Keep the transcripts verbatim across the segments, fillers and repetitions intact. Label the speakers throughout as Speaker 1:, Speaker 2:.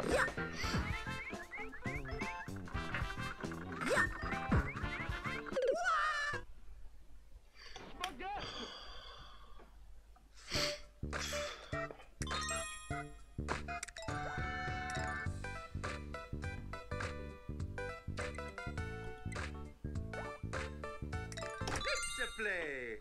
Speaker 1: Play.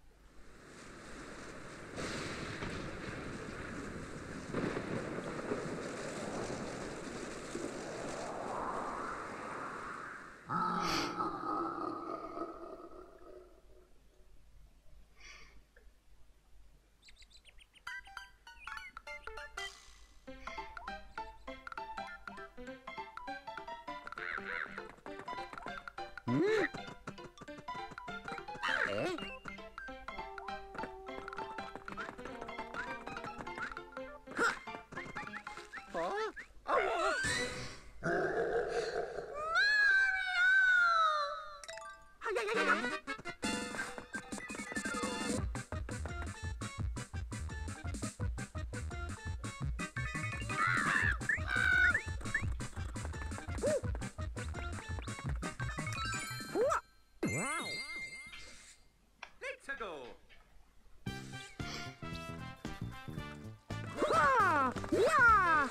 Speaker 2: Hmm? Eh? Huh? Oh!
Speaker 1: Let's go.
Speaker 2: Yeah!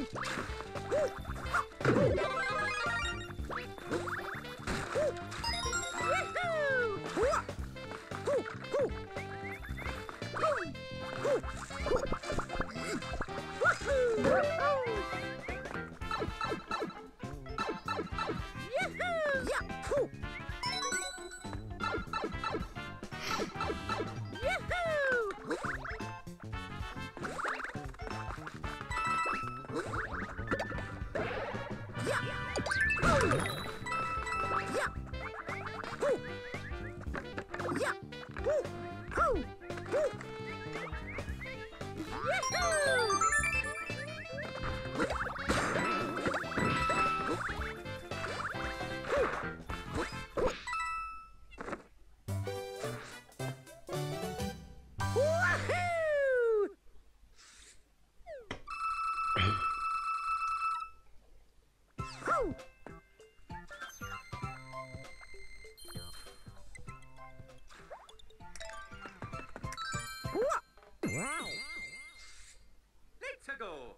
Speaker 1: Let's go.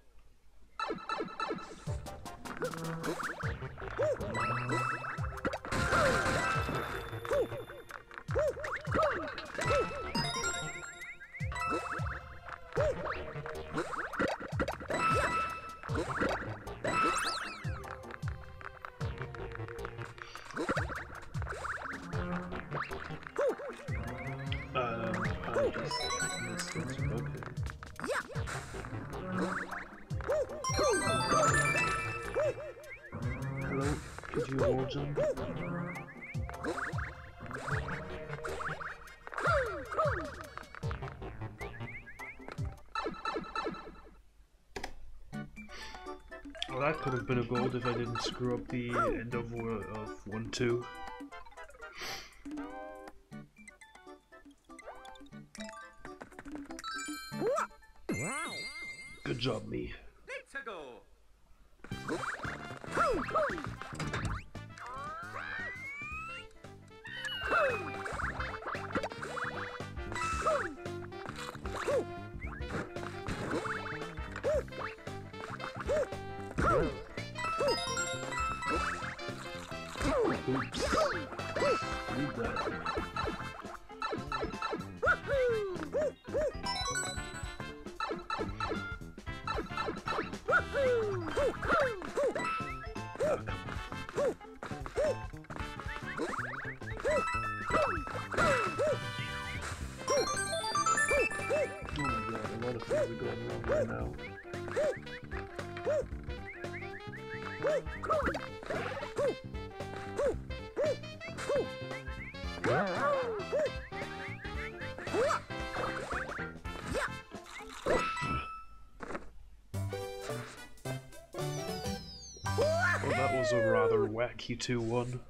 Speaker 3: Um, I just missed it. Okay. Hello, could you all jump? Well, that could have been a gold if I didn't screw up the end of, uh, of one two. Good job, me.
Speaker 1: Let's go.
Speaker 3: Oops. Leave that. Right now. Well, that was a rather wacky two one.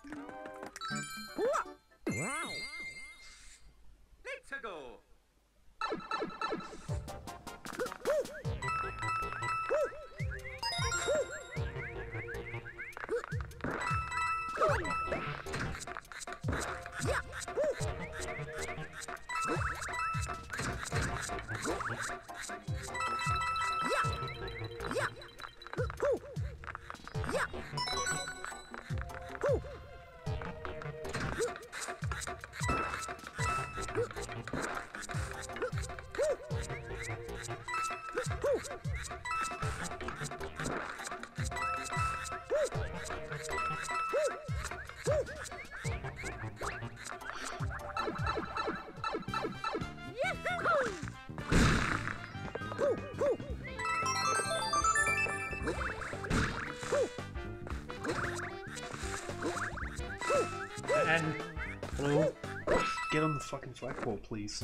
Speaker 1: Let's go.
Speaker 3: And hello, get on the fucking flagpole, please.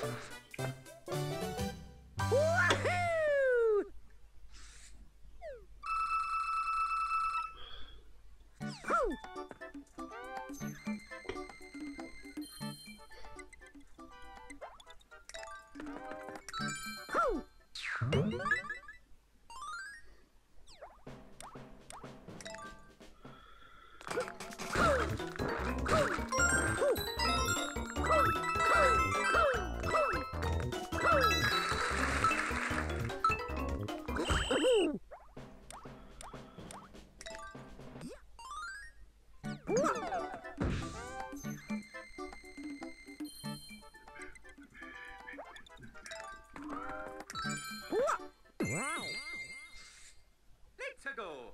Speaker 1: Let's go.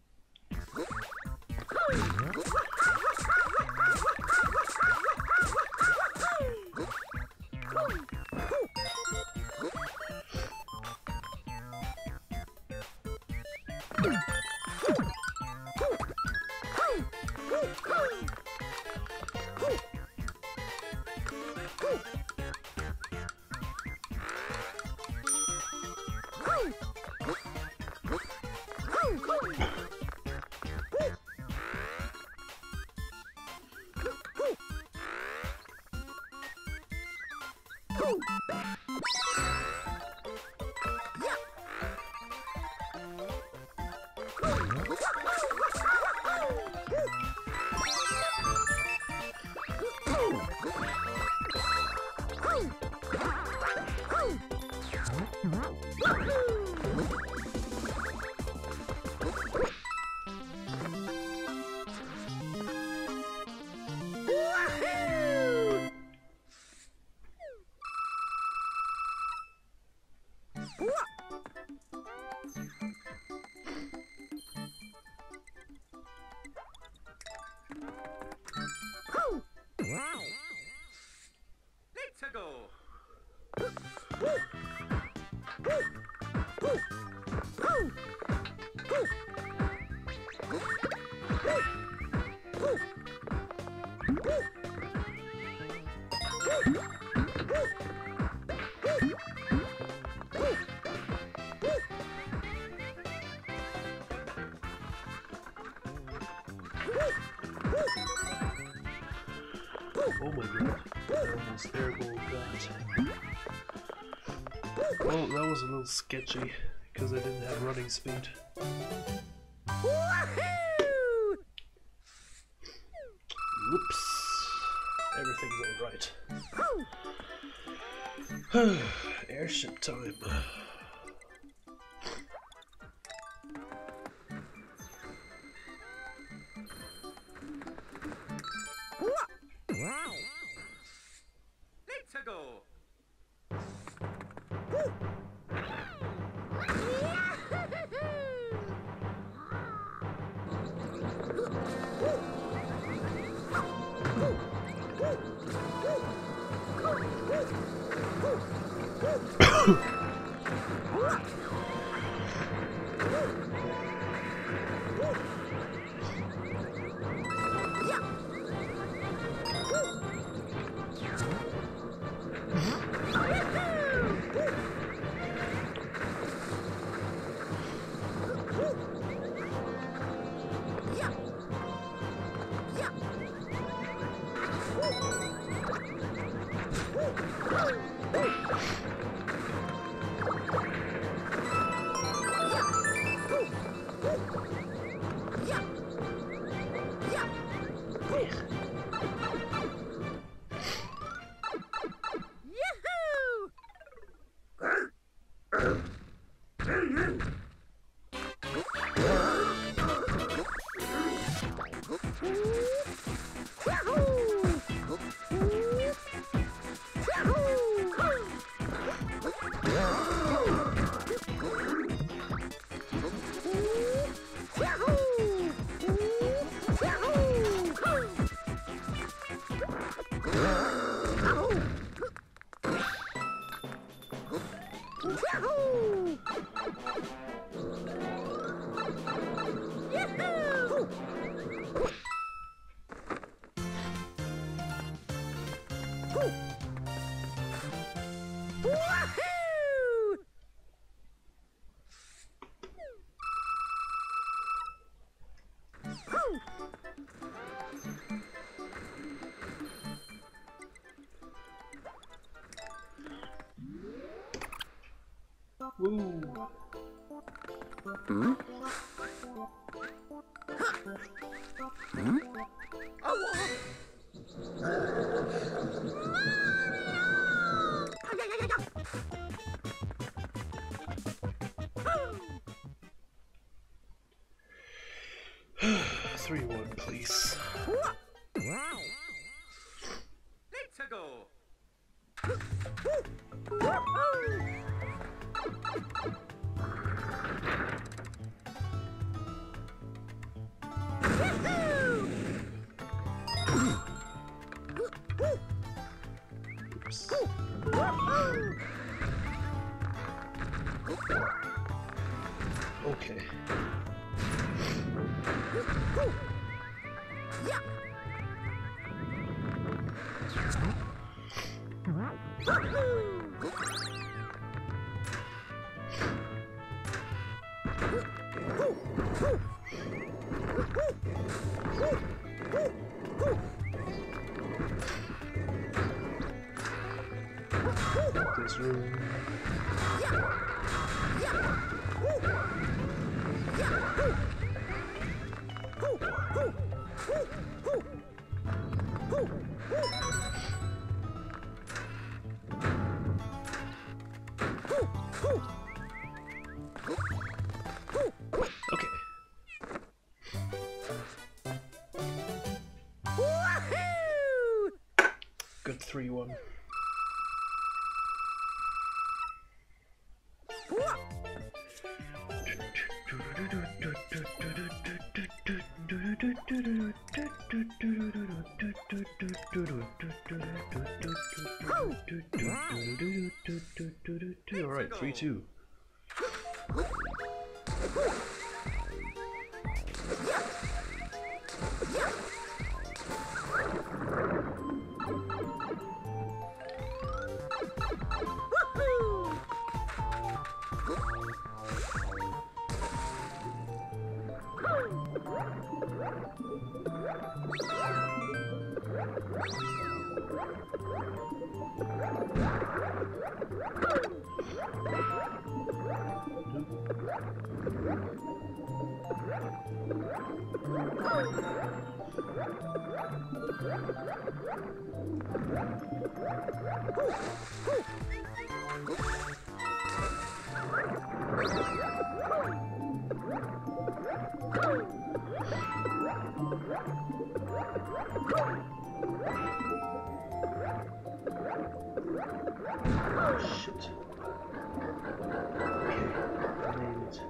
Speaker 1: Let's go.
Speaker 3: Oh my god, I almost airballed that. Well, that was a little sketchy, because I didn't have running speed. Whoops. Everything's alright. Airship time.
Speaker 1: Let's go.
Speaker 2: Yeah.
Speaker 3: Woo!
Speaker 2: Hmm? Hmm?
Speaker 3: Three one, please.
Speaker 1: Let's go.
Speaker 3: Oops. Okay. This room. Okay. Good three one. Alright, three two. Shit. Okay, I made it.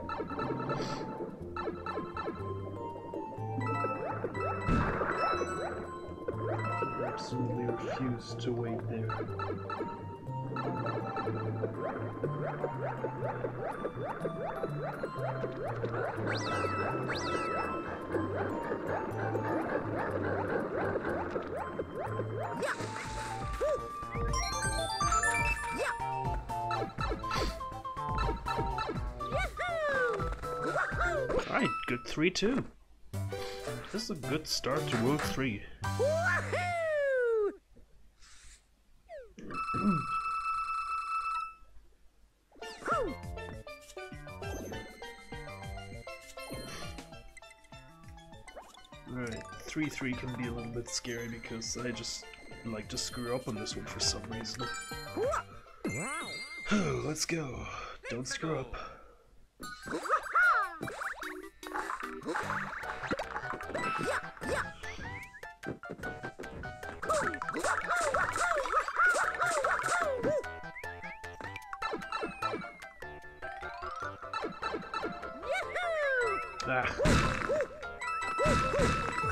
Speaker 3: I absolutely refuse to wait there. Alright, good three two. This is a good start to World three. Alright, three three can be a little bit scary because I just like to screw up on this one for some reason. Let's go. Don't screw up.
Speaker 2: Yeah.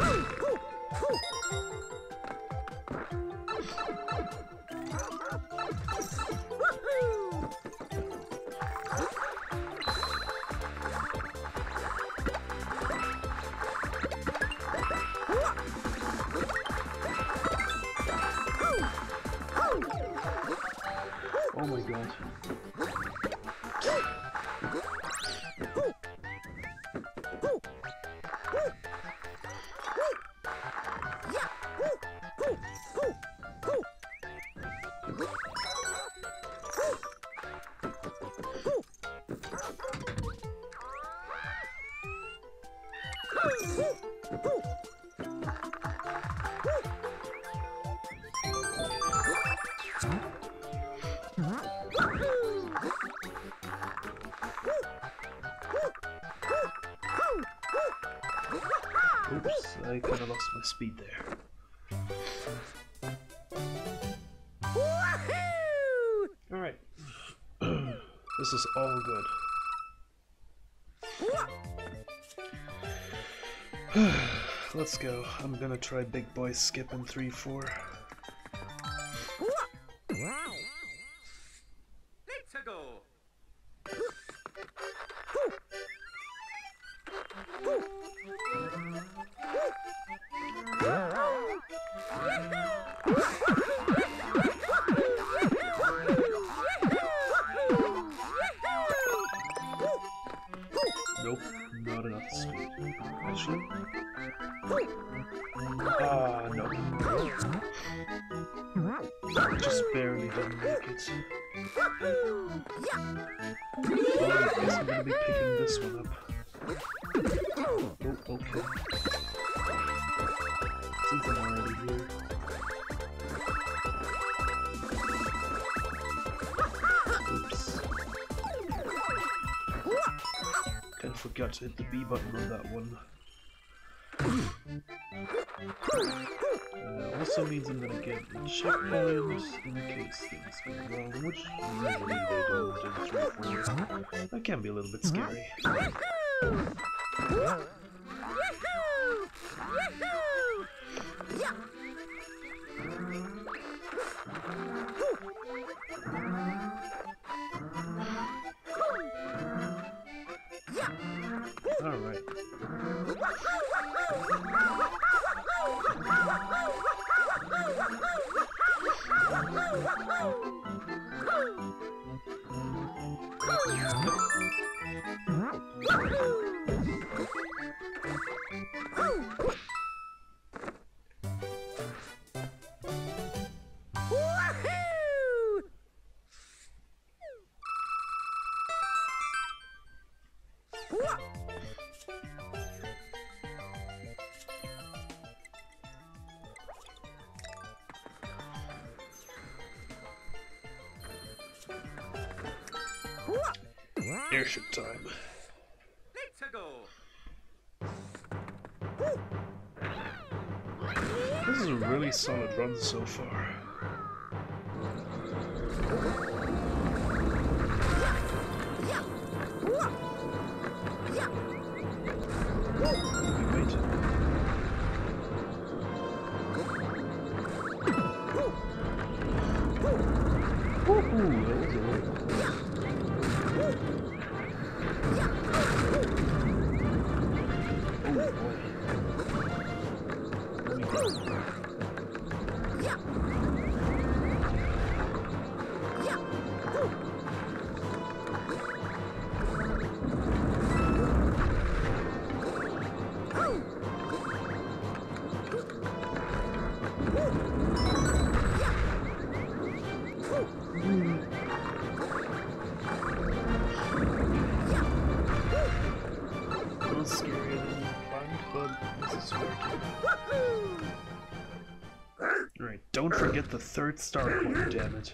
Speaker 3: Oh my god. Oops, I kinda lost my speed there. Alright. This is all good. Let's go. I'm gonna try Big Boy Skip in three four.
Speaker 1: Let's go.
Speaker 3: Nope, not enough speed. Actually? Ah, no. Just barely didn't make it. Well, I guess I'm gonna be picking this one up. Oh, okay. Since I'm already here. Oops. Kinda forgot to hit the B button on that one. Uh, also means I'm gonna get a checkpoint in case things go wrong, which usually they don't in three four. That can be a little bit scary. Alright. Airship time.
Speaker 1: Let's go.
Speaker 3: This is a really solid run so far. Wait. Woohoo! That was a little. Alright, don't forget the third star coin, damn it.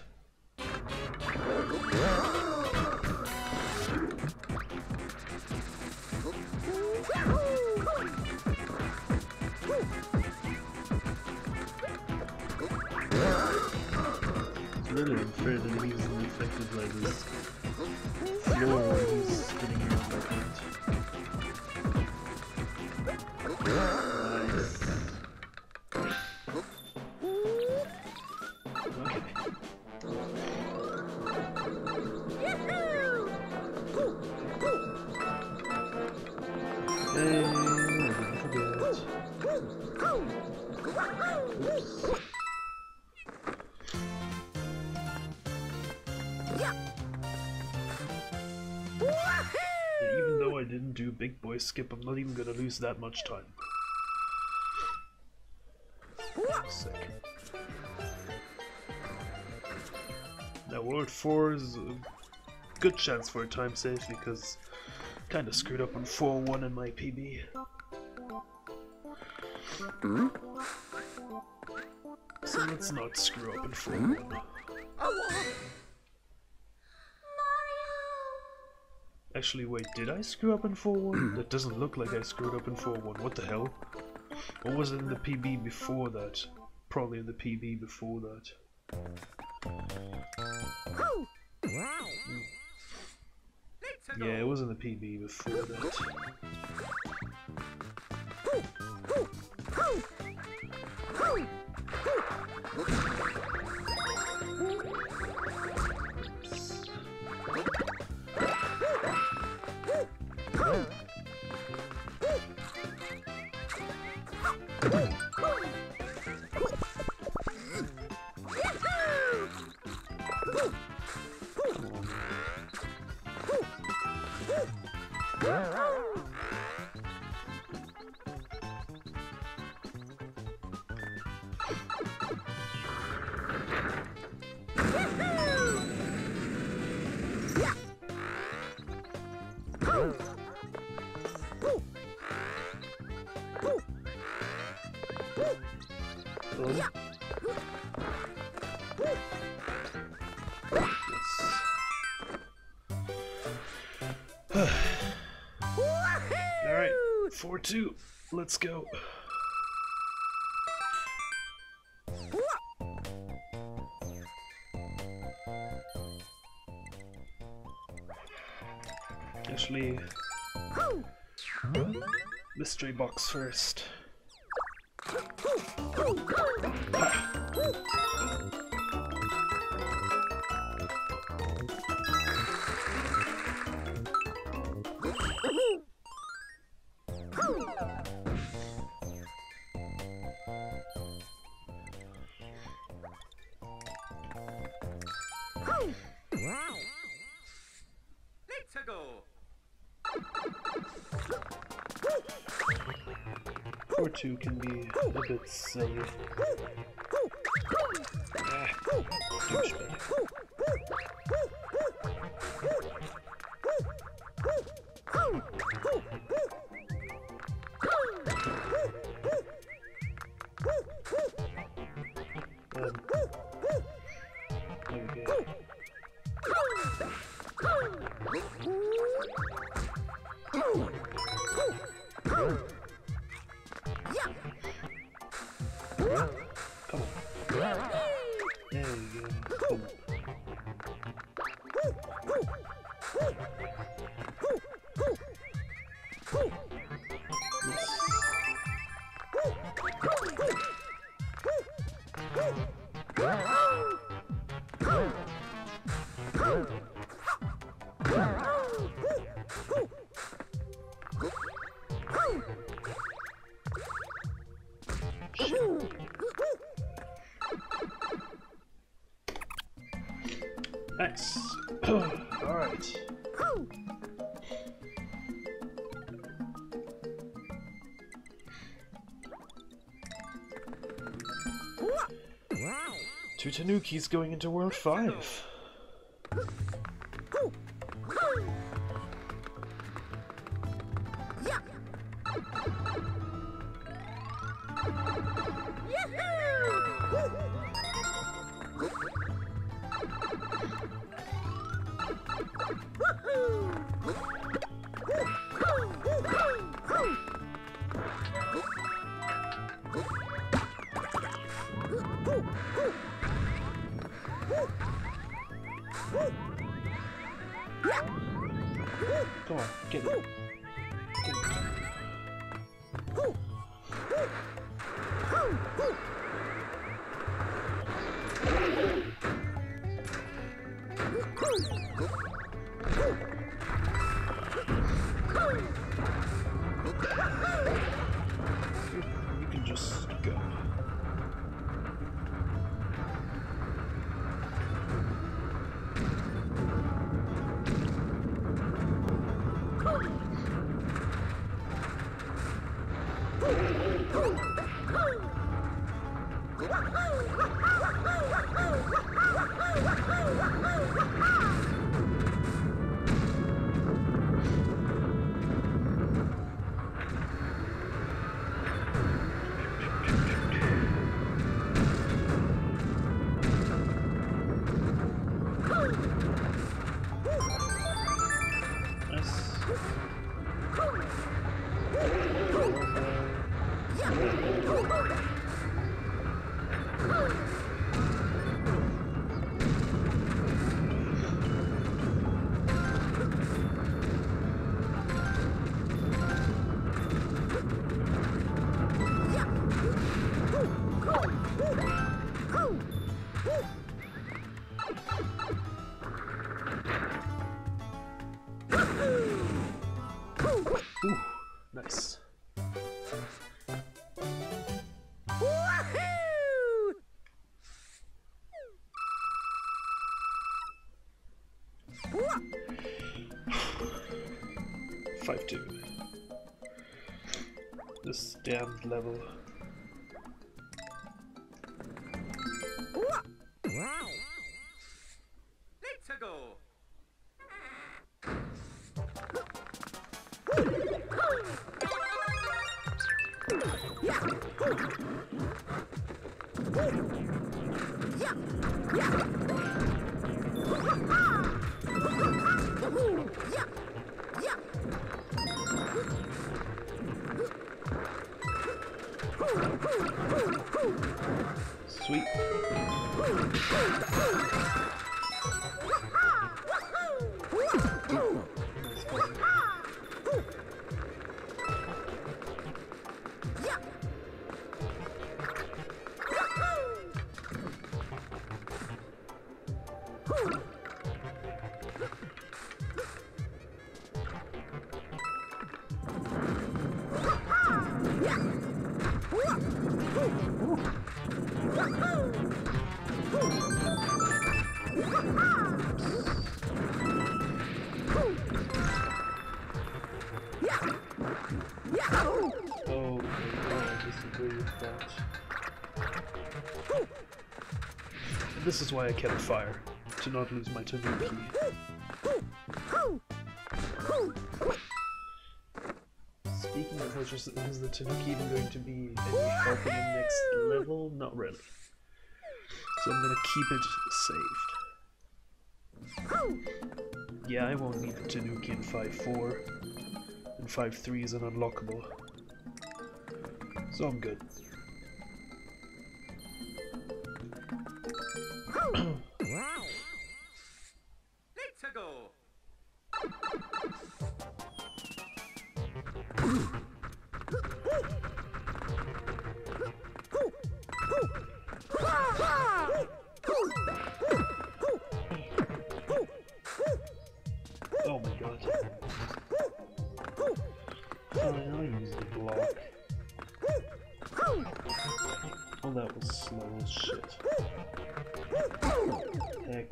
Speaker 3: It's really unfair that he's affected by this floor where he's spinning around like that. Nice. Even though I didn't do big boy skip, I'm not even gonna lose that much time. Sick. Now World four is a good chance for a time save because I kinda screwed up on four one in my P B.
Speaker 2: Hmm?
Speaker 3: So let's not screw up in four one. Actually, wait, did I screw up in four one? That doesn't look like I screwed up in four one. What the hell? Or was it in the P B before that? Probably in the P B before that. Mm. Yeah, it was in the P B before that. Alright, four two, let's go. Actually, mystery box first.
Speaker 1: Let's go.
Speaker 3: four two can be a bit silly. Ah, douchebag. Um, okay. Come on. There we go. Come on. Nice. Alright. Two Tanukis going into World five. Come on, get it. Get it. You can just Go. Ooh, nice. Five two. This damned level.
Speaker 1: Let's go.
Speaker 3: Sweet. Oh, I disagree with that. This is why I kept fire, to not lose my tanuki. Speaking of which, is, is the tanuki even going to be any help in the next level? Not really. So I'm gonna keep it saved. Yeah, I won't need the tanuki in five four, and five three is an unlockable. So I'm good.
Speaker 1: Let's go.
Speaker 3: Oh my god. Fine, I'll use the block. Oh, that was slow as shit. Heck.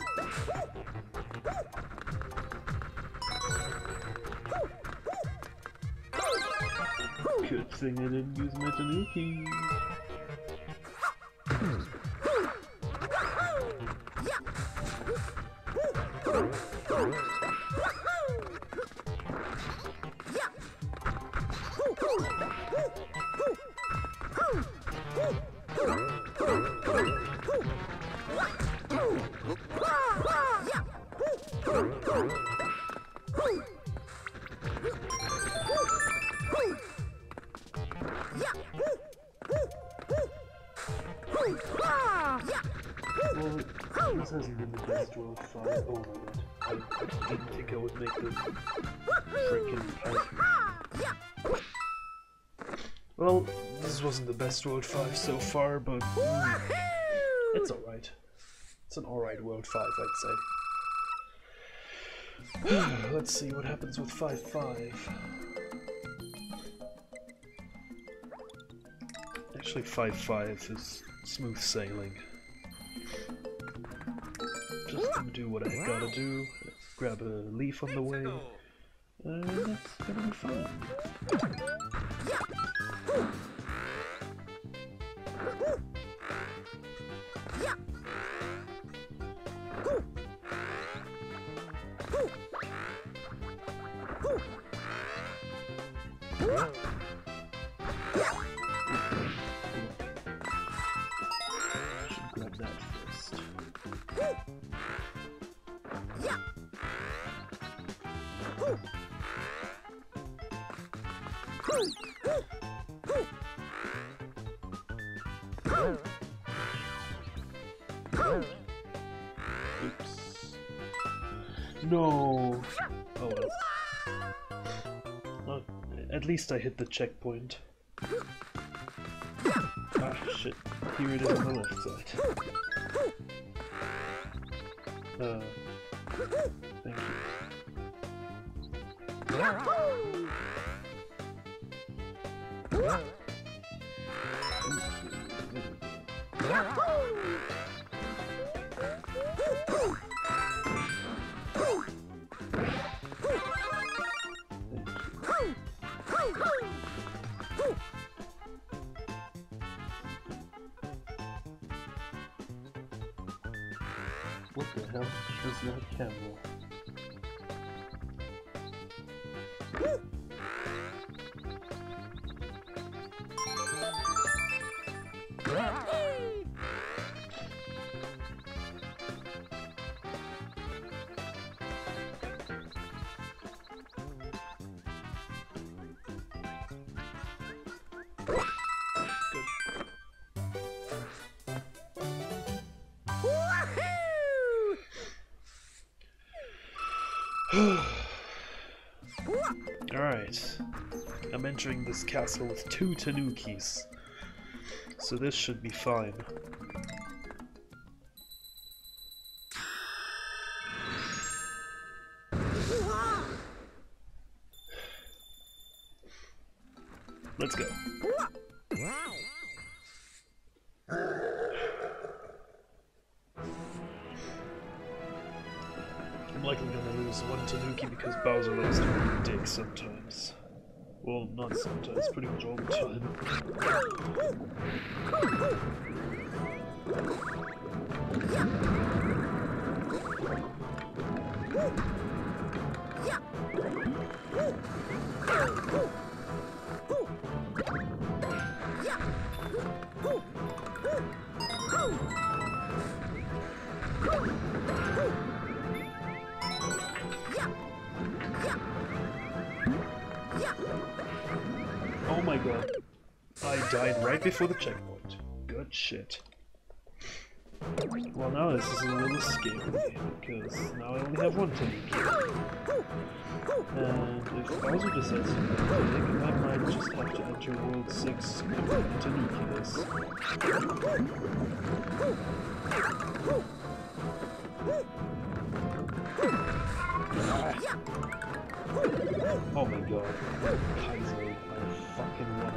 Speaker 3: Good thing I didn't use my tanuki. Well, this hasn't been the best World five. Oh my god. I, I didn't think I would make the freaking part. Well, this wasn't the best World five so far, but mm, it's alright. It's an alright World five, I'd say. Let's see what happens with five five. I Actually, five five is smooth sailing. Just gonna do what I gotta do. Grab a leaf on the way. And that's gonna be fun. Should grab that first. Oops. No! Oh well. Oh, at least I hit the checkpoint. Ah, shit. Here it is on the left side. Uh, thank you. What the hell is that camera? Alright, I'm entering this castle with two tanukis, so this should be fine. Let's go. I'm likely gonna lose one Tanuki because Bowser loves to be a dick sometimes. Well, not sometimes, pretty much all the time. Oh my god. I died right before the checkpoint. Good shit. Well, now this is a little scary, because now I only have one Tanuki. And if Bowser decides to make a big, I might just have to enter World six Tanuki-less. Oh my god. Kaiser, I fucking won.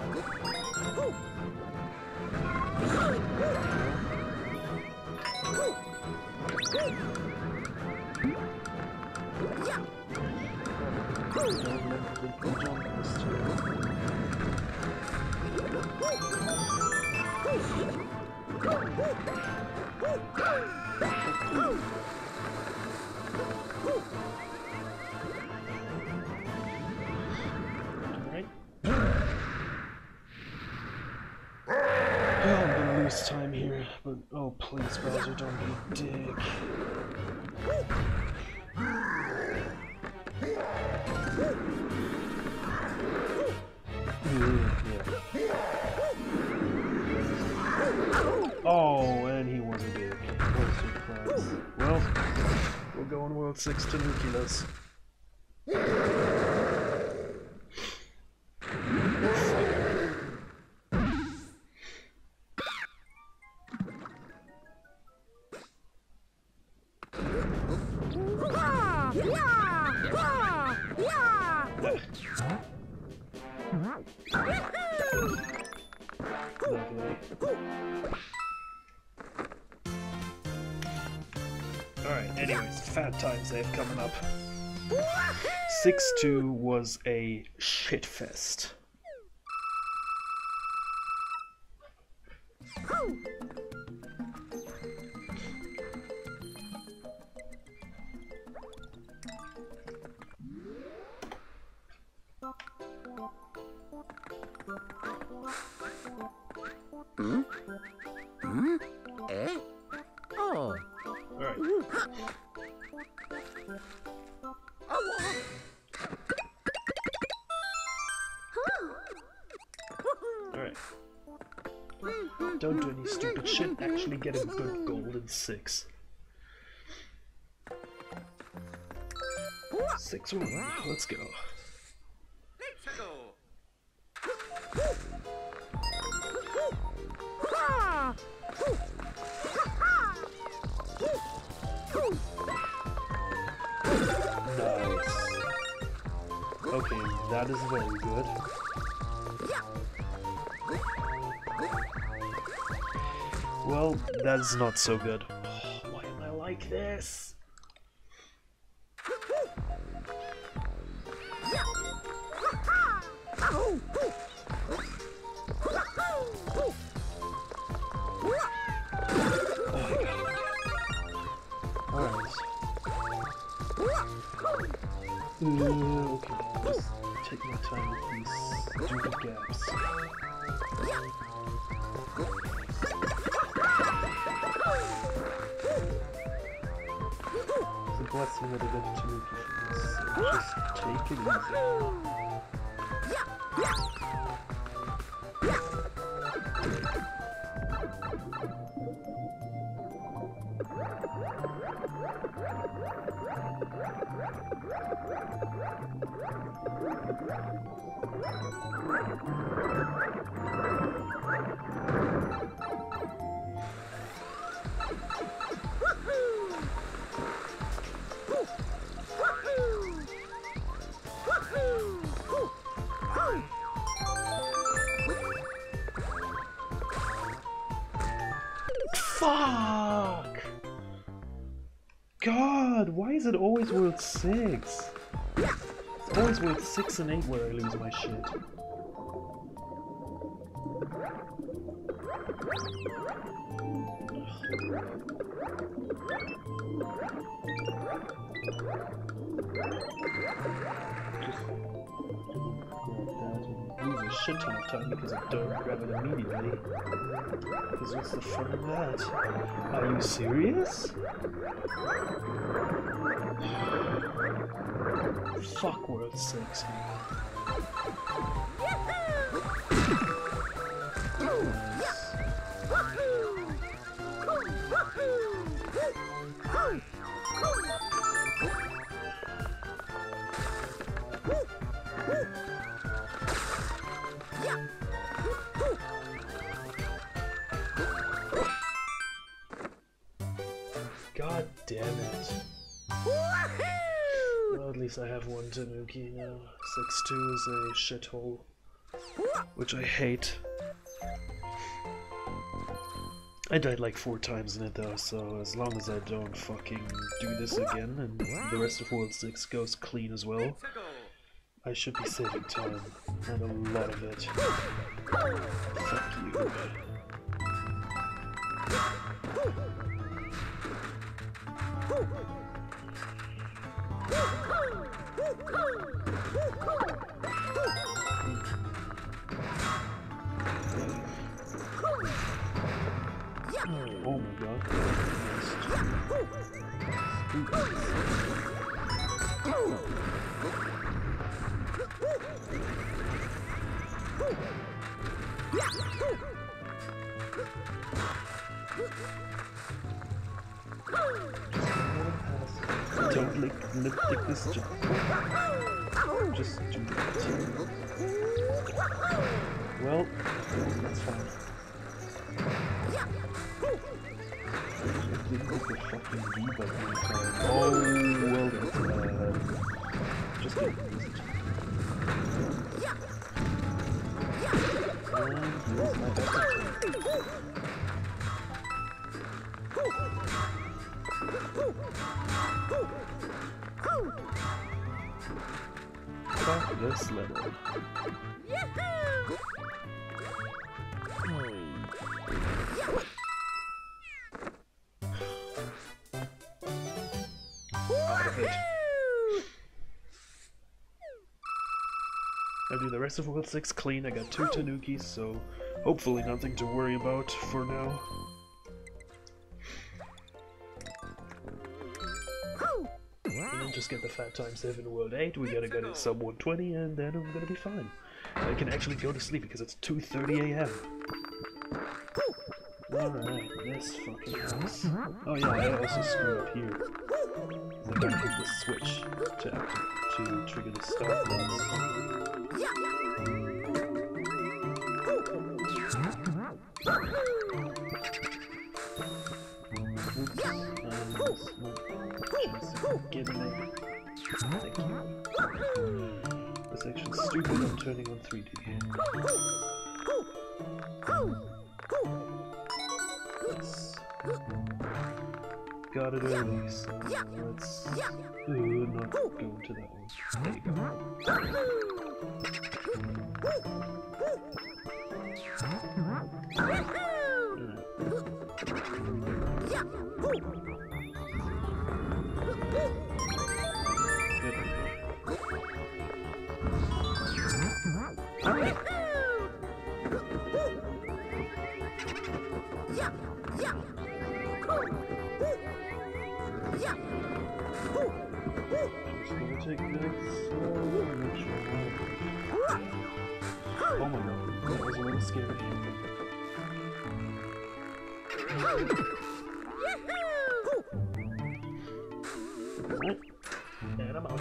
Speaker 3: Time here, but oh please, Bowser, don't be a dick. Yeah. Oh, and he was a dick. What a surprise. Well, we'll go on World six Tanuki-less. Lovely. Alright, anyways, fat times they have coming up. six two was a shitfest.
Speaker 2: Hmm? Hmm? Eh? Oh.
Speaker 3: Alright. Alright. Don't do any stupid shit, actually get a good golden six. Six one, let's go.
Speaker 1: Let's go.
Speaker 3: Nice. Okay, that is very good. Well, that's not so good. Oh, why am I like this? Alright. Uh, okay, just take my time with these stupid gaps. It's a blessing that I get to make it, so just take it easy. Fuck! God, why is it always worth six? It's always worth six and eight where I lose my shit. Lose a shit ton of time because I don't grab it immediately. Because what's the fun of that? Are you serious? Fuck worth six. God damn it. Well, at least I have one Tanuki now. six two is a shithole. Which I hate. I died like four times in it though, so as long as I don't fucking do this again and the rest of World six goes clean as well, I should be saving time, and a lot of it. Fuck you. Oh my god. Don't lick, lick, lick this jump. Just do that. Well, that's fine. I didn't hit the fucking B button in time. Oh, well, that's bad. Just get used. And here's my exit. Fuck this level. Out of it. I do the rest of World six clean. I got two Tanukis, so hopefully nothing to worry about for now. And then just get the fat time save in World eight. We gotta get it sub one twenty, and then I'm gonna be fine. I can actually go to sleep because it's two thirty a m Alright, this fucking house. Oh yeah, I also screwed up here. I gotta hit the switch to activate, to trigger the start button. Get in there. Thank you. This action's stupid, I'm turning on three D. Yes. Got it early, so let's uh, not go into that one. There you go. Take this. Oh, make sure. Oh my god, that was a little scary. Right. And I'm out.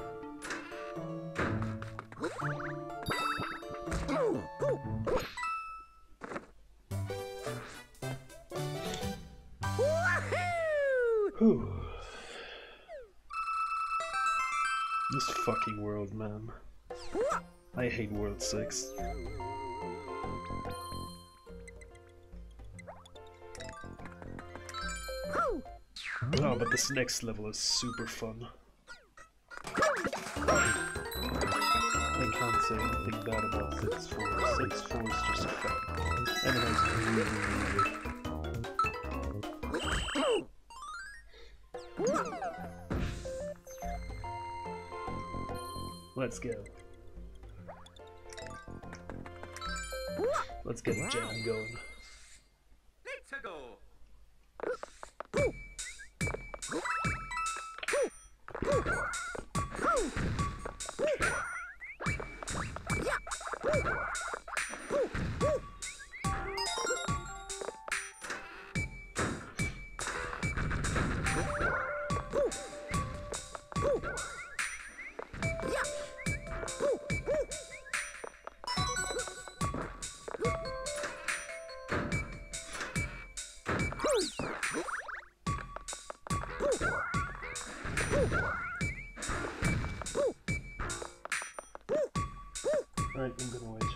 Speaker 3: Whew. This fucking world, man. I hate World six. Oh, but this next level is super fun. I can't say anything bad about six four. six four is just fun. And it is really, really good. Let's go. Let's get a jam going.
Speaker 1: Let's go.
Speaker 3: Alright, I'm gonna wait.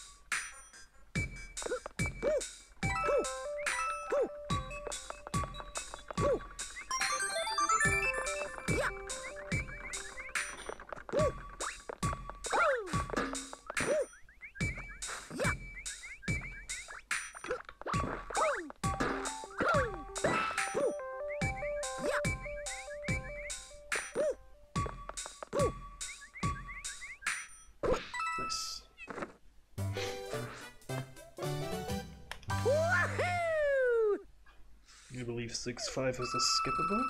Speaker 3: Nice. You believe six five is a skippable?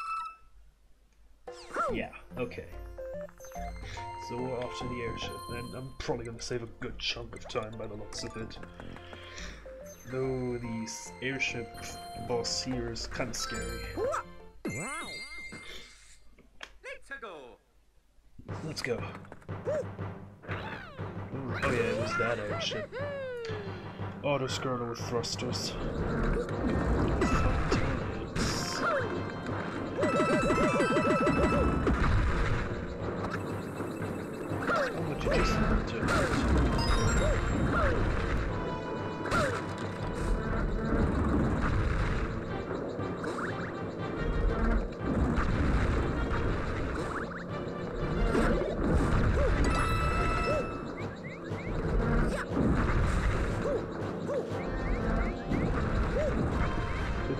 Speaker 3: Yeah, okay. So we're off to the airship, and I'm probably gonna save a good chunk of time by the looks of it. Though the airship boss here is kinda scary.
Speaker 1: Let's go.
Speaker 3: Let's go. Oh yeah, it was that airship. Autoscroller with thrusters. How would you just do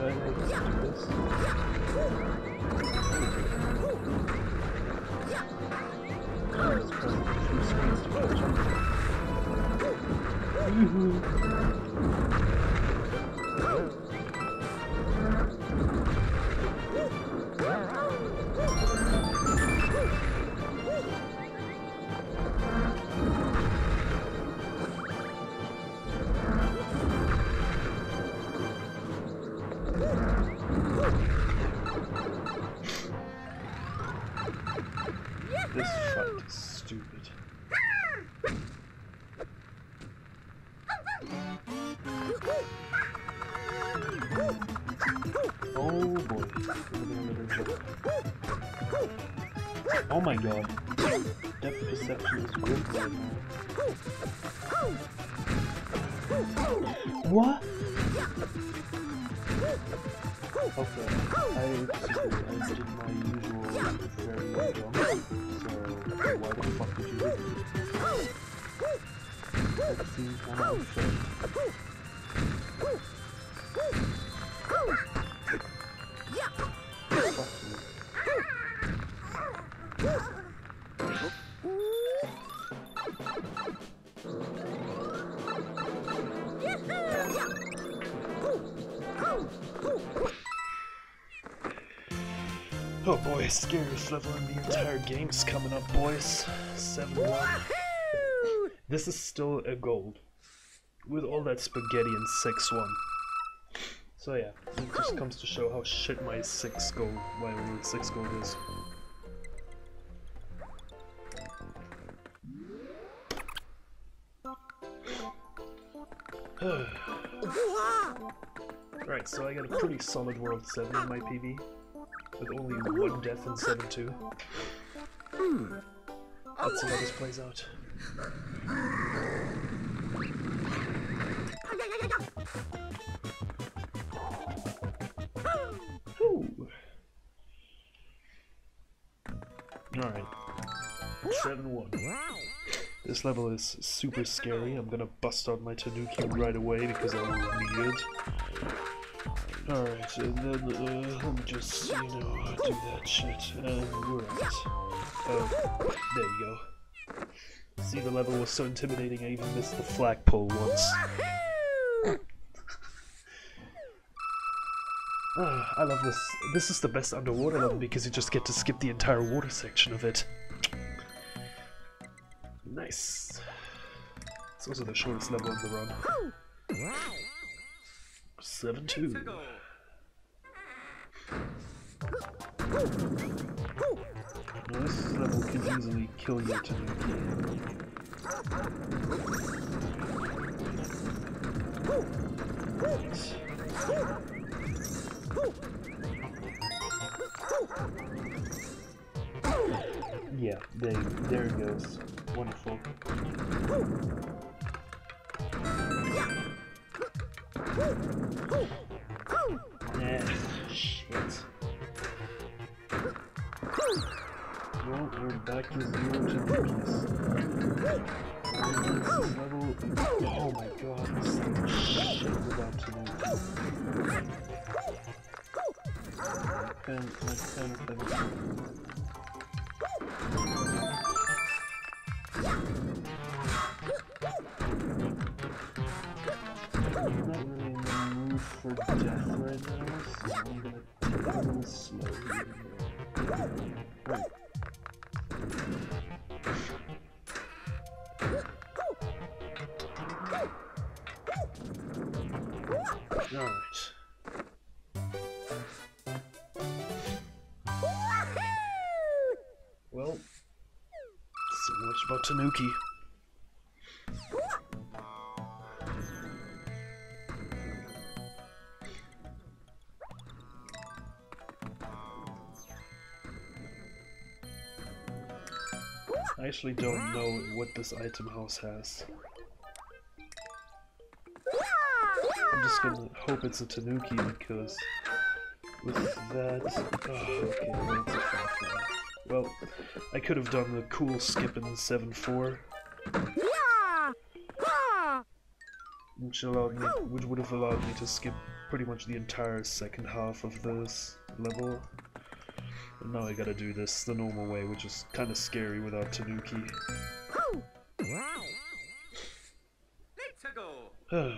Speaker 3: I know how to do this? Oh, it's pressing two screens to catch up. Yoo-hoo! This fight is stupid. Oh boy. Oh my god. Depth perception is good right now. What? Okay, I, I did my usual very low jump, so why the fuck did you do it? That seems kind of unfair. Fuck you. Oh boy, scariest level in the entire game's coming up, boys. seven one. This is still a gold. With all that spaghetti in six one. So yeah, it just comes to show how shit my six gold, my six gold is. Right, so I got a pretty solid World seven in my P V. With only one death in seven two. Hmm. Let's see how this plays out. Alright. seven one. This level is super scary. I'm gonna bust out my Tanuki right away because I will need it. Alright, and then uh, let me just, you know, do that shit, and we're out. Oh, there you go. See, the level was so intimidating I even missed the flagpole once. Oh, I love this. This is the best underwater level because you just get to skip the entire water section of it. Nice. It's also the shortest level in the run. seven two. Now this level can easily kill you to do. Yeah, there, there it goes. Wonderful. Eh, shit. Well, we're back to zero to Nukies. Level... Oh my god, this thing is shit without Tanuki. And I kind of think... I'm not really in the mood for death right now, so I'm gonna take it a little slow here. Right. Alright. Well, so much about Tanuki. I actually don't know what this item house has. I'm just gonna hope it's a Tanuki because with that... Oh, okay, well, it's a Firefly. Well, I could have done the cool skip in seven four. which allowed me, which would have allowed me to skip pretty much the entire second half of this level. But now I gotta do this the normal way, which is kind of scary without Tanuki.
Speaker 1: Let's go.
Speaker 3: Oh.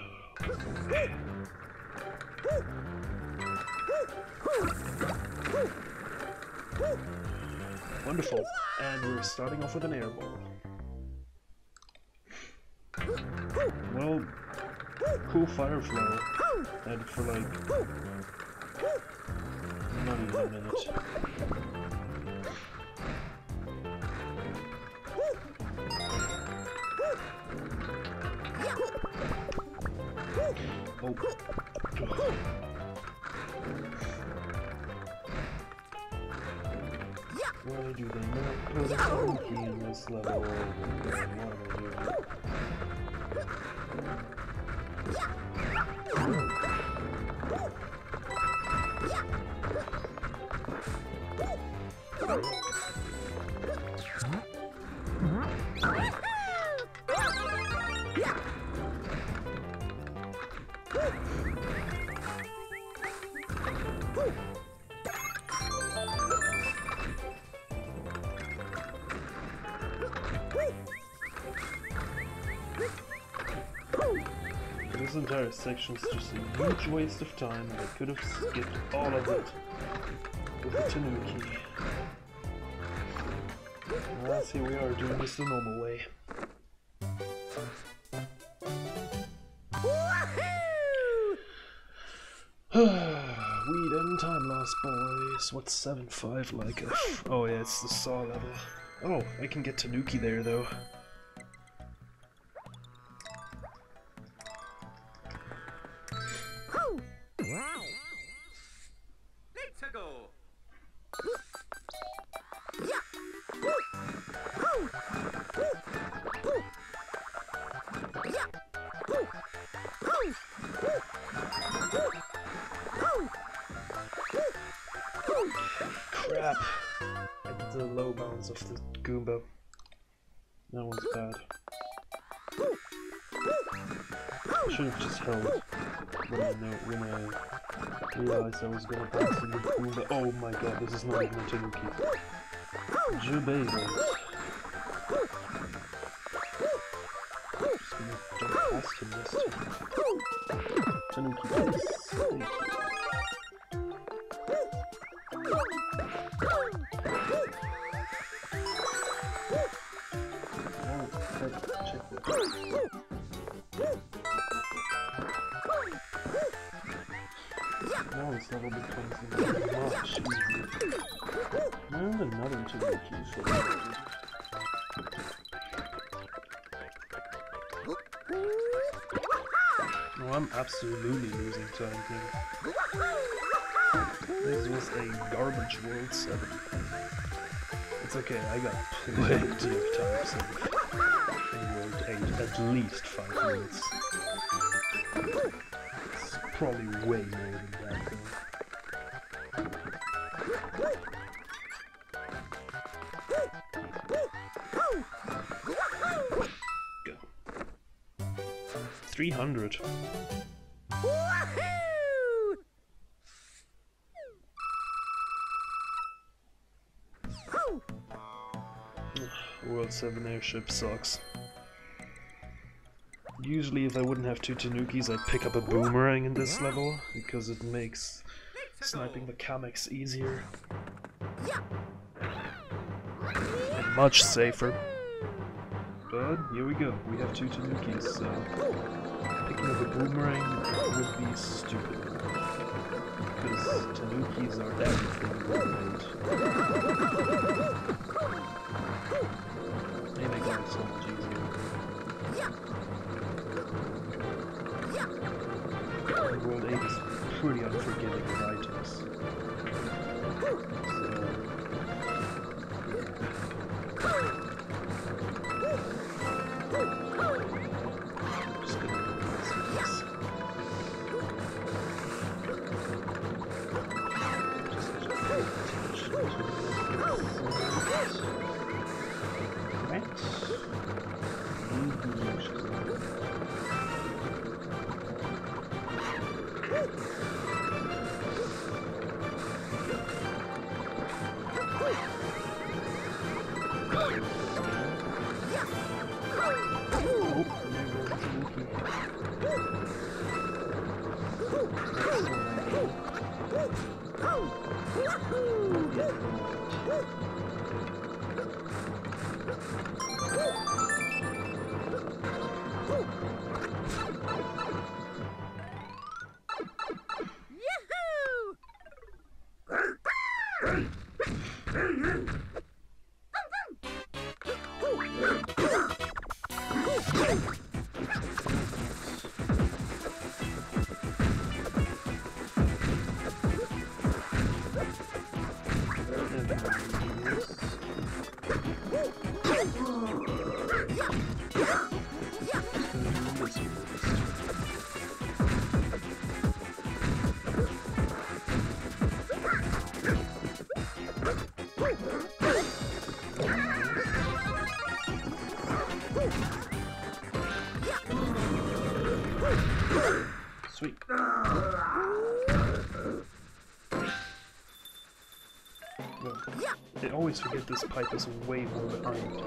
Speaker 3: Wonderful, and we're starting off with an air ball. Well, cool fire flow, and for like not even a minute. Oh. Why do they not put a Tanuki in this level? What am I doing? This entire section is just a huge waste of time, and I could have skipped all of it with the Tanuki. Well, here we are doing this the normal way. Weed and time lost, boys. What's seven five like? A f oh yeah, it's the saw level. Oh, I can get Tanuki there though.
Speaker 1: Let's go.
Speaker 3: Crap! I did the low bounce of the Goomba. That one's bad. I should have just held when I, know, when I realized I was gonna bounce in the Goomba. Oh my god, this is not even a Tanuki. Jubated. Just gonna jump past him this time. Tanuki, please. Thank you. Now this level becomes much easier. And another Tanuki for me. No, I'm absolutely losing time here. This was a garbage World seven. It's okay, I got plenty of time saved. In World eight, at least five minutes. It's probably way more than that though. Go. three hundred. World seven airship sucks. Usually if I wouldn't have two Tanukis, I'd pick up a boomerang in this level, because it makes sniping mechanics easier. And much safer. But here we go, we have two Tanukis, so picking up a boomerang would be stupid. Because Tanukis are everything in World eight. They make life so much easier. World eight is pretty unforgiving with items. So... just gonna go this. Just gonna pay attention to this. Right? Sweet. Well, I always forget this pipe is way more behind.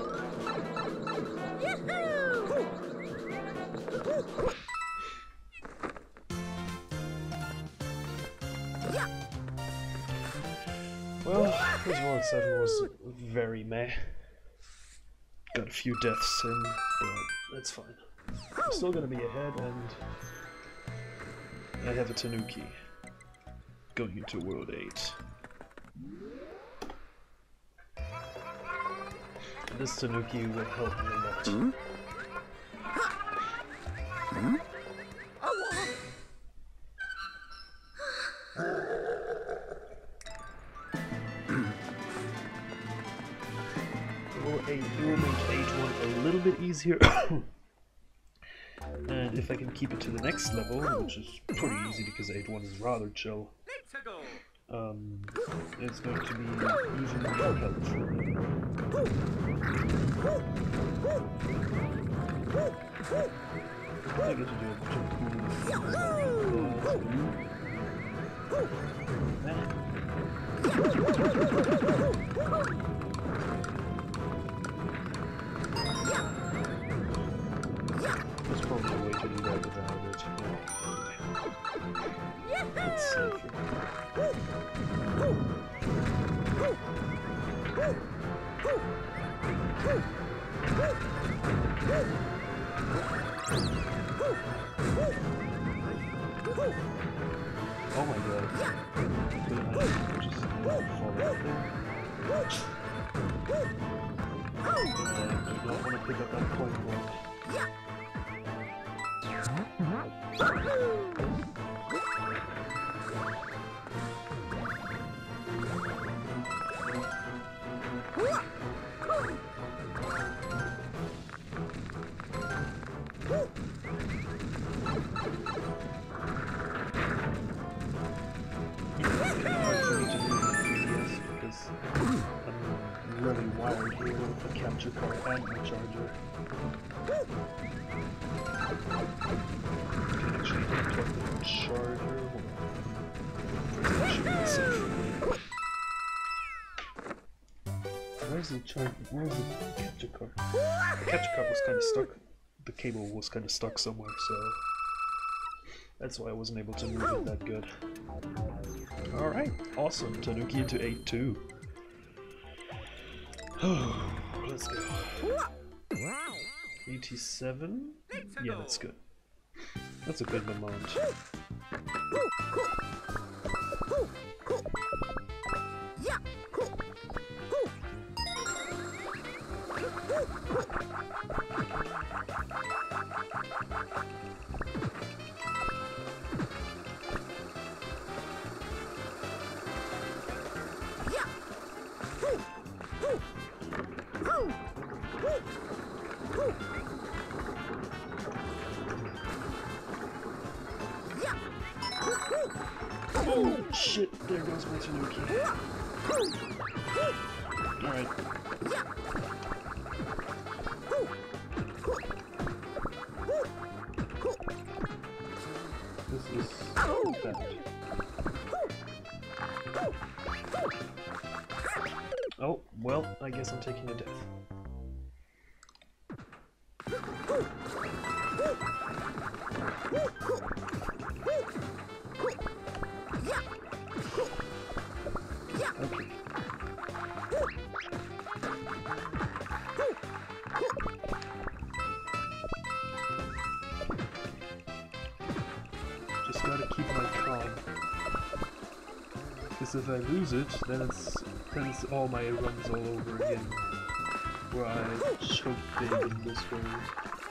Speaker 3: Well, this one seven was very meh. Got a few deaths in, but that's fine. I'm still gonna be ahead, and I have a Tanuki going into World eight. This Tanuki will help me a lot.
Speaker 2: Hmm? Hmm?
Speaker 3: It will, it will make eight one a little bit easier. And if I can keep it to the next level, which is pretty easy because eight one is rather chill, um, it's going to be even more helpful. I get to do a bunch of cool There's probably a way to do that without it. It's safer. Oh my god. Could I just fall out there? I do not want to pick up that coin block. I'm really wired here with the capture card and my charger. Can actually plug the charger. Where's the charger? Where's the capture card? The capture card was kind of stuck. The cable was kind of stuck somewhere, so that's why I wasn't able to move it that good. Alright, awesome. Tanuki into eight two. Let's go. eighty-seven? Yeah, that's good. That's a good amount. Oh shit, there goes my Tanuki. Alright. This is Bad. Oh, well, I guess I'm taking a death. Okay. Just gotta keep my calm. Because if I lose it, then it's then it's all my runs all over again. Where I choke big in this world.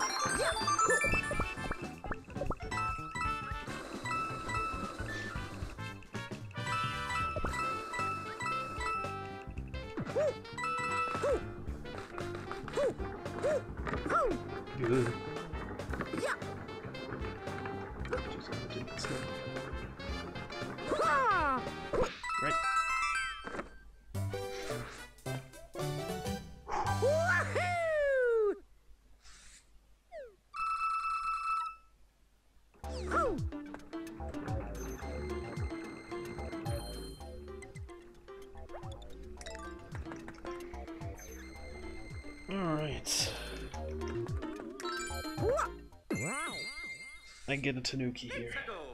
Speaker 3: Good. Just gonna take it slow. Right. Alright. I get a Tanuki here.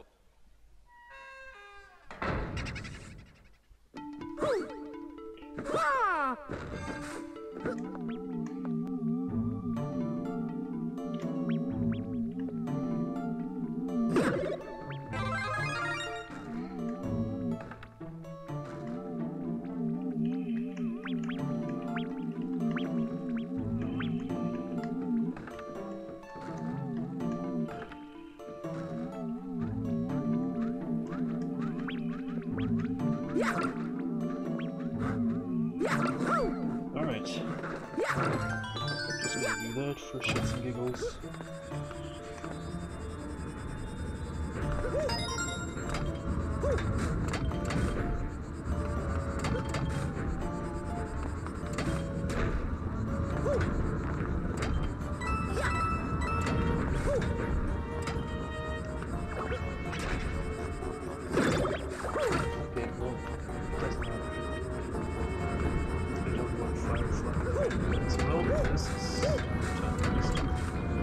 Speaker 3: Alright. Just gonna do that for shits and giggles. Okay, well, doesn't matter. I don't want fire from as well. This is Chinese too.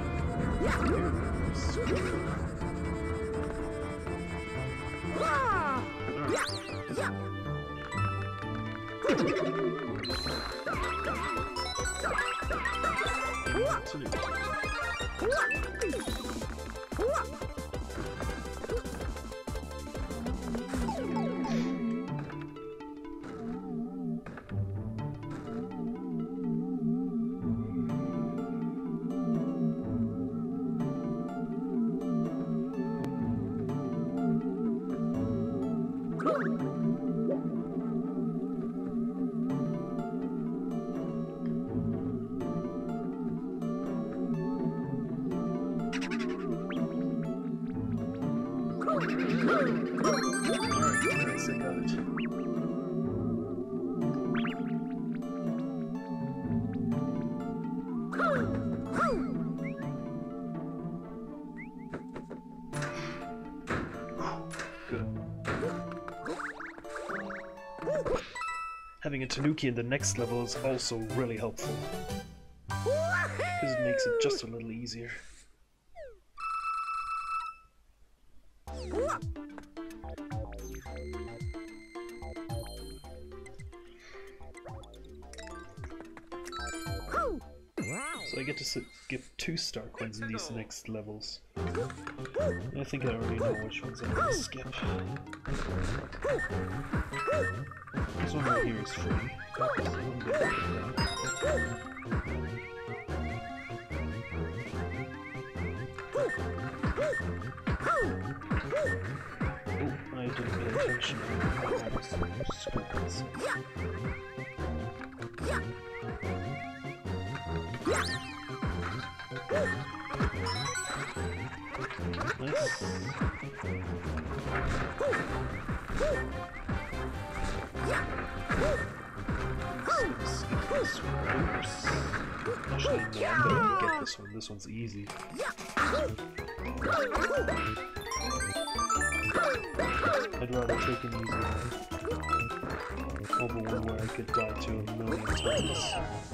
Speaker 3: Having a Tanuki in the next level is also really helpful, because it makes it just a little easier. So I get to sit, get two star coins in these next levels. I think I already know which ones I'm gonna skip. This one right here is free. So I'm gonna get that. Oh, I didn't pay attention. I was scripts. Nice. Actually, no, I'm gonna get this one. This one's easy. I'd rather take an easy one over one where I could die to a million times.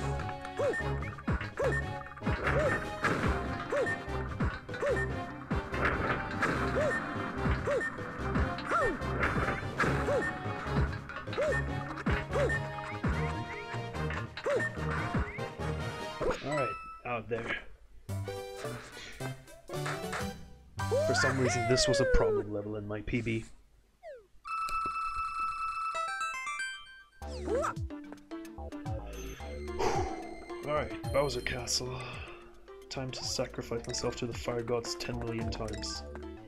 Speaker 3: Alright, out there. For some reason this was a problem level in my P B. Alright, Bowser Castle. Time to sacrifice myself to the fire gods ten million times.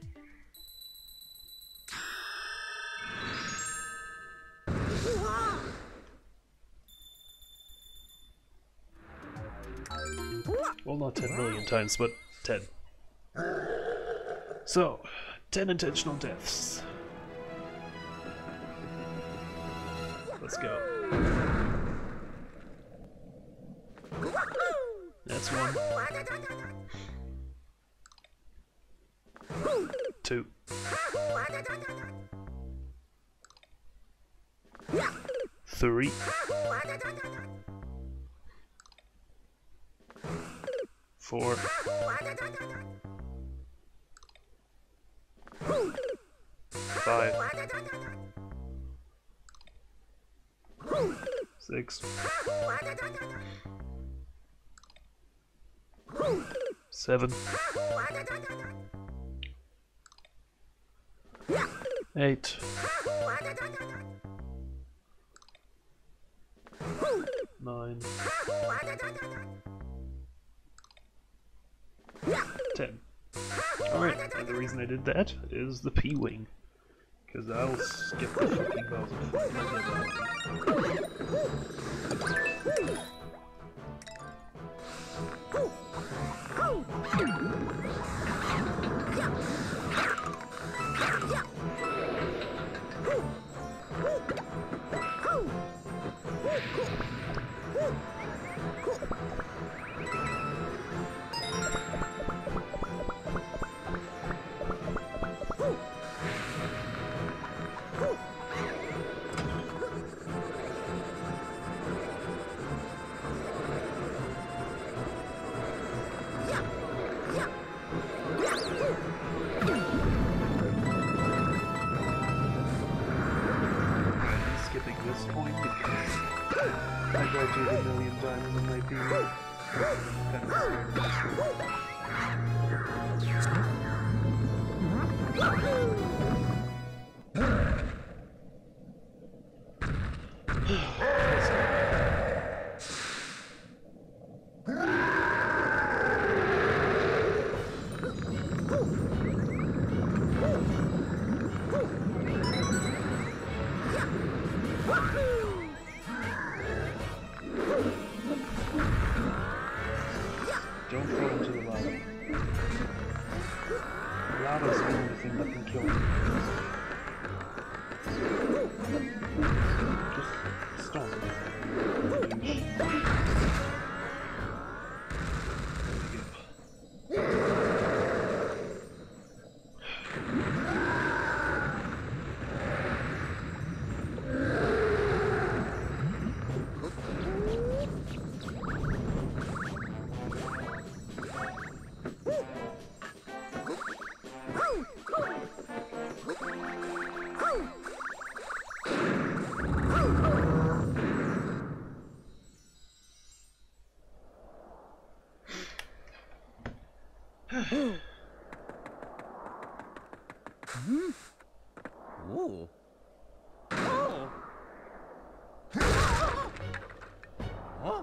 Speaker 3: Well, not ten million times, but ten. So, ten intentional deaths. Let's go. That's one. Two. Three. Four. Five. Six. Seven. Eight. Nine. Ten. Alright, and the reason I did that is the P-Wing. Because I'll skip the fucking Bowser. I died to it a million times in my P V. Kind Don't fall into the lava. Lava is the only thing that can kill you. Just stop it.
Speaker 2: Hmm? Ooh. Oh. Huh?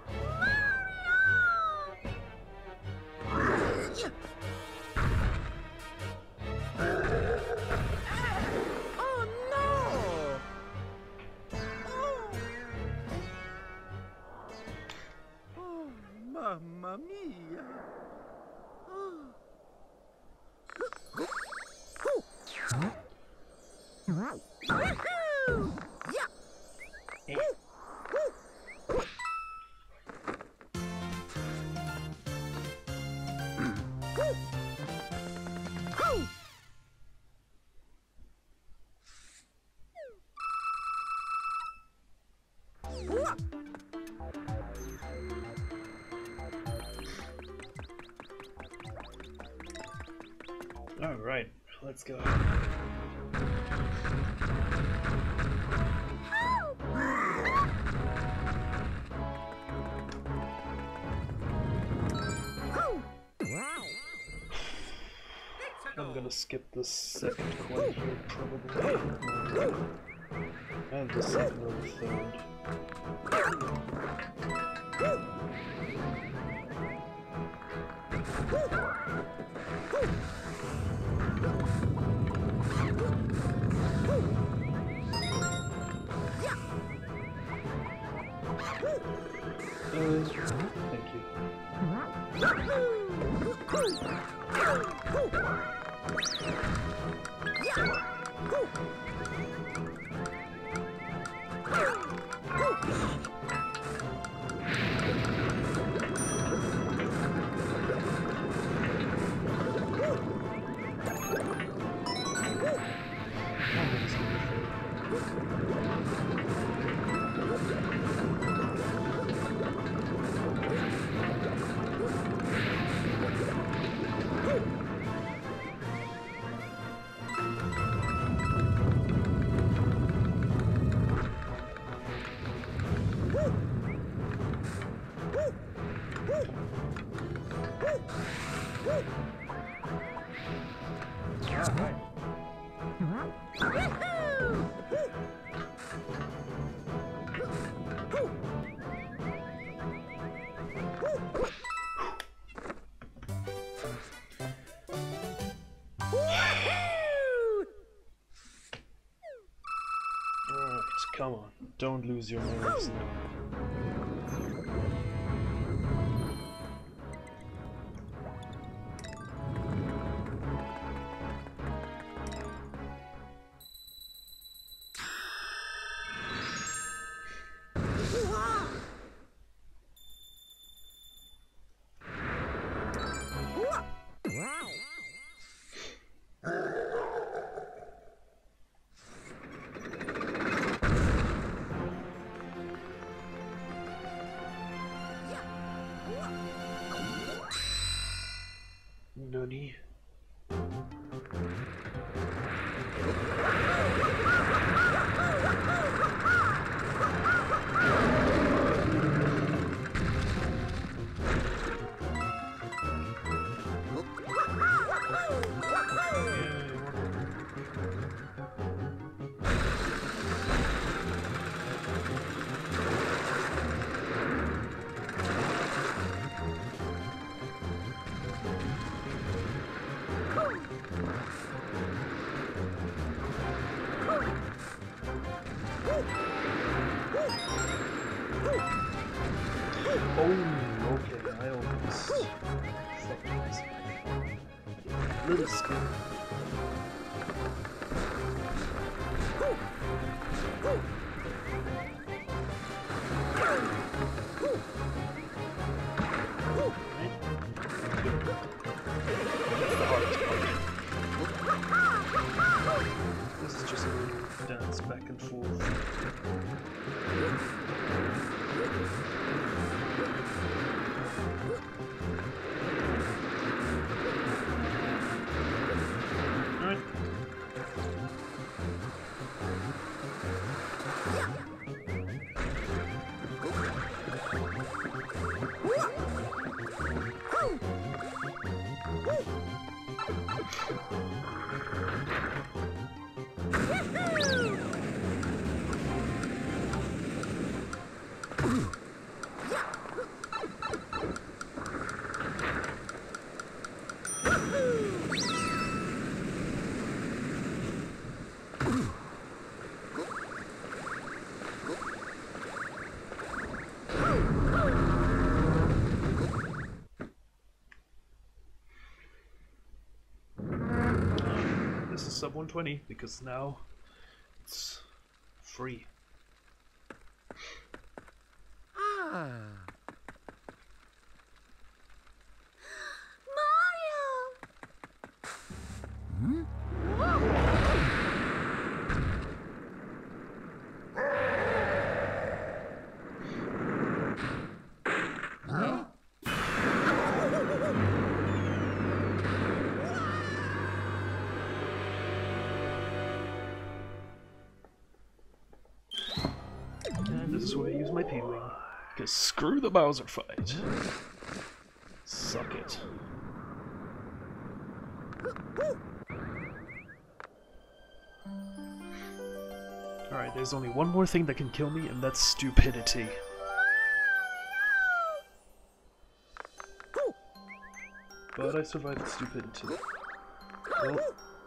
Speaker 2: Oh no! Oh, oh mamma mia!
Speaker 3: Alright, let's go. I'm gonna skip the second coin here, probably. And the second or the third. Uh, thank you. Come on, don't lose your nerves now. Nani? Oh, okay, I almost fucked myself. Little scared. This is just a dance back and forth. Alright. This is sub one twenty because now it's free.
Speaker 2: Ah.
Speaker 4: Mario!
Speaker 2: Hmm?
Speaker 3: is where I use my P-Wing. Because screw the Bowser fight. Suck it. Alright, there's only one more thing that can kill me, and that's stupidity. But I survived stupidity. Well,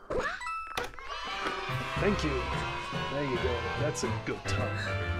Speaker 3: thank you. There you go. That's a good time.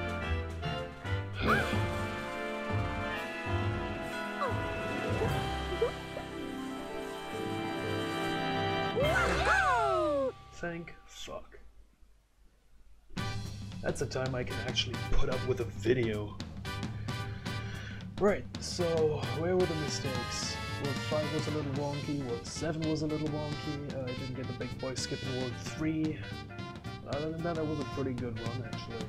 Speaker 3: Thank fuck. That's a time I can actually put up with a video. Right, so where were the mistakes? World five was a little wonky, World seven was a little wonky, uh, I didn't get the big boy skip in World three. Other than that, it was a pretty good run, actually.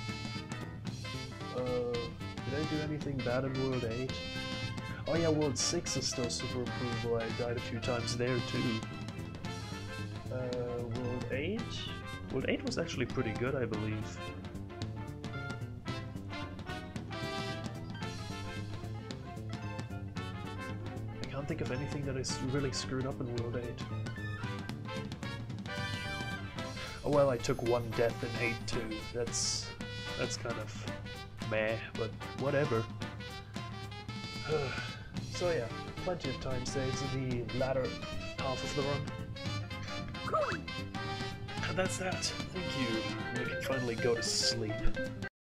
Speaker 3: Uh, did I do anything bad in World eight? Oh yeah, World six is still super improvable, I died a few times there too. Uh, World eight? World eight was actually pretty good, I believe. I can't think of anything that I really screwed up in World eight. Oh well, I took one death in eight too. That's that's kind of meh, but whatever. So yeah, plenty of time saves in the latter half of the run. And that's that. Thank you. I can finally go to sleep.